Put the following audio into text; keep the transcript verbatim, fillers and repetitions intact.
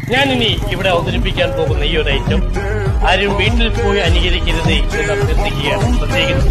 ഞാനിനി ഇവിടെ അവതരിപ്പിക്കാൻ പോകുന്ന ഈ ഒരു ഐറ്റം ആരും വീട്ടിൽ പോയി അനുകരിക്കരുതേ എന്ന് അഭ്യർത്ഥിക്കുകയാണ്. പ്രത്യേകിച്ച്